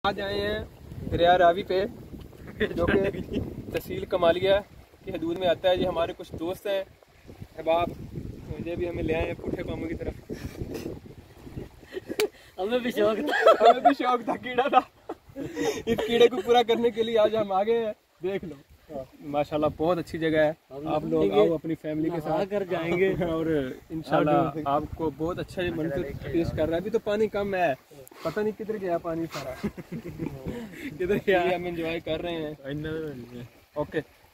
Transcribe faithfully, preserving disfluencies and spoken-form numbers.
आज आए हैं दरिया रावी पे जो कि तहसील कमालिया की हदूद में आता है। ये हमारे कुछ दोस्त हैं अहबाब, मुझे भी हमें ले आए हैं पुठे पामों की तरफ। हमें भी शौक था हमें भी शौक था, कीड़ा था। इस कीड़े को पूरा करने के लिए आज हम आ गए हैं। देख लो माशाल्लाह बहुत अच्छी जगह है। आप लोग आओ अपनी फैमिली के साथ कर जाएंगे और इंशाल्लाह आपको बहुत अच्छा ये मंजर पेश कर रहा है। अभी तो पानी कम है, पता नहीं किधर गया पानी सारा किधर गया, हम एंजॉय कर रहे हैं। ओके